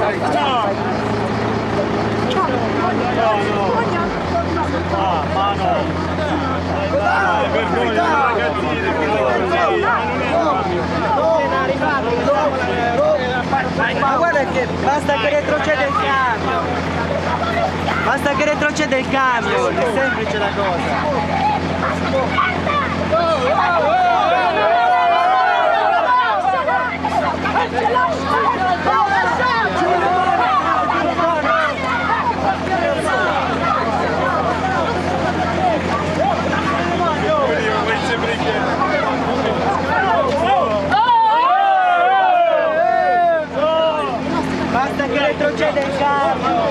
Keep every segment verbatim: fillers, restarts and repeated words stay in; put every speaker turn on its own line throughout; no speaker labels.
Ah, ma no!
Ma guarda che basta che retrocede il camion! Basta che retrocede il camion, è semplice la cosa! Basta che retrocede il camion!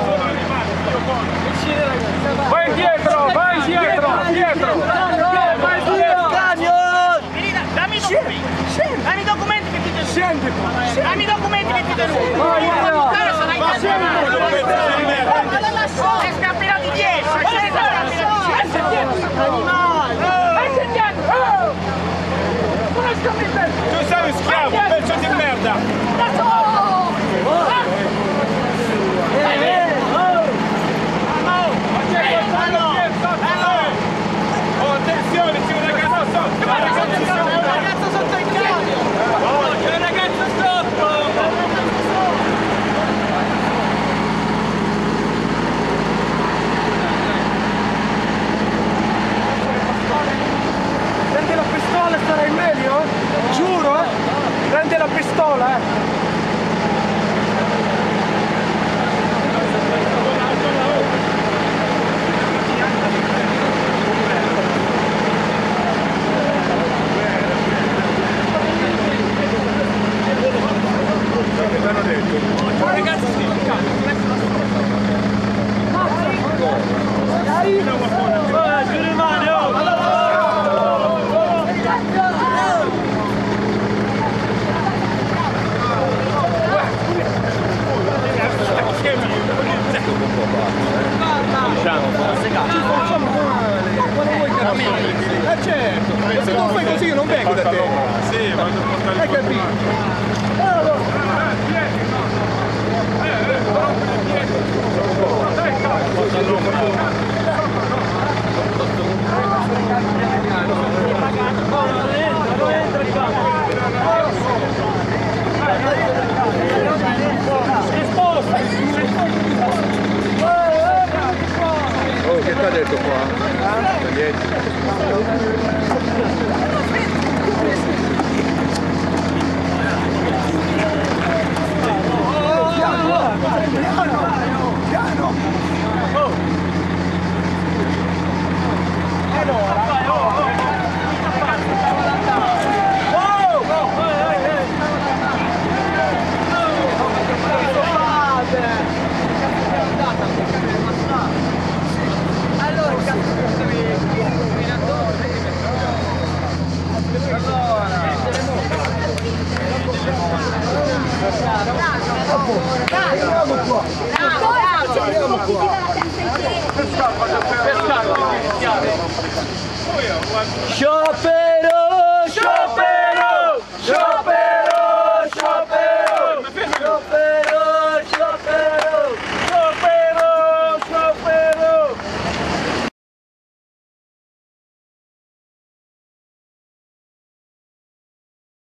Vai indietro, vai indietro, dietro! Vai indietro!
Camion!
Dammi i documenti! Dammi i documenti che ti devo!
Scendi qua!
Dammi i documenti che ti devo!
Vai, vai, vai.
Sarai cancellato! È scappato di dietro! È scappato di dietro!
Animale!
Vai sentiamo!
Non scappi in mezzo! Tu sei un schiavo, pezzo di merda! Oh, attenzione, c'è un ragazzo sotto! C'è un ragazzo sotto il camion! Oh, c'è un ragazzo sotto! Prendi la pistola e sarai meglio? Giuro? Prendi la pistola, eh! Eh certo, se non fai così io non vengo da te. Sì, vado a portare. Hai capito? Oh, che ti ha detto qua? Shopping!